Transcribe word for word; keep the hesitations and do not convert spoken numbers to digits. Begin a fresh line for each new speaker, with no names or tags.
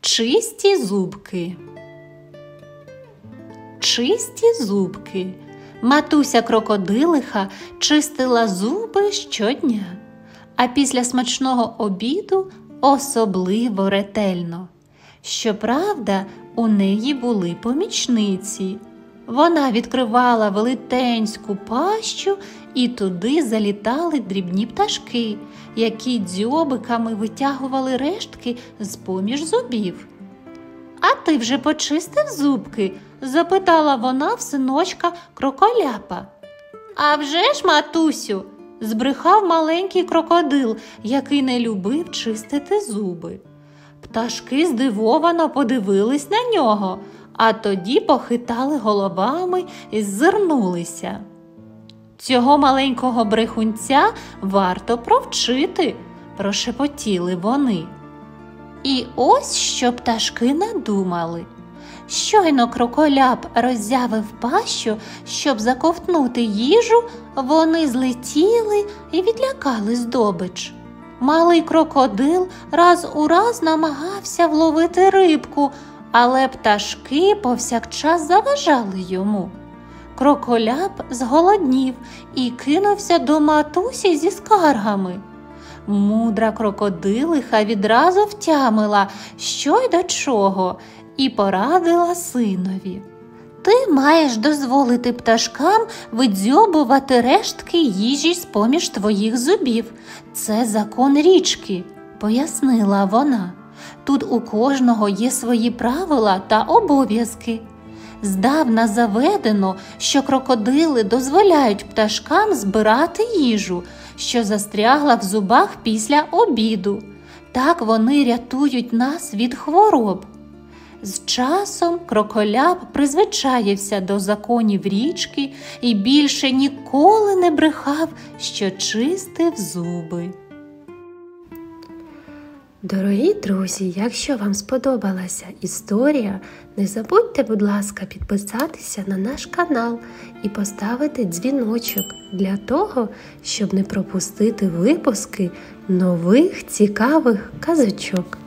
Чисті зубки. Чисті зубки. Матуся крокодилиха чистила зуби щодня, а після смачного обіду особливо ретельно. Щоправда, у неї були помічниці. Вона відкривала велетенську пащу, і туди залітали дрібні пташки, які дзьобиками витягували рештки з-поміж зубів. «А ти вже почистив зубки?» – запитала вона в синочка кроколяпа. «А вже ж, матусю!» – збрехав маленький крокодил, який не любив чистити зуби. Пташки здивовано подивились на нього, а тоді похитали головами і ззирнулися. «Цього маленького брехунця варто провчити», – прошепотіли вони. І ось що пташки надумали. Щойно кроколяп роззявив пащу, щоб заковтнути їжу, вони злетіли і відлякали здобич. Малий крокодил раз у раз намагався вловити рибку, але пташки повсякчас заважали йому. Кроколяп зголоднів і кинувся до матусі зі скаргами. Мудра крокодилиха відразу втямила, що й до чого, і порадила синові. «Ти маєш дозволити пташкам видзьобувати рештки їжі з-поміж твоїх зубів. Це закон річки», – пояснила вона. «Тут у кожного є свої правила та обов'язки. Здавна заведено, що крокодили дозволяють пташкам збирати їжу, що застрягла в зубах після обіду. Так вони рятують нас від хвороб». З часом кроколяп призвичаївся до законів річки і більше ніколи не брехав, що чистив зуби.
Дорогі друзі, якщо вам сподобалася історія, не забудьте, будь ласка, підписатися на наш канал і поставити дзвіночок для того, щоб не пропустити випуски нових цікавих казочок.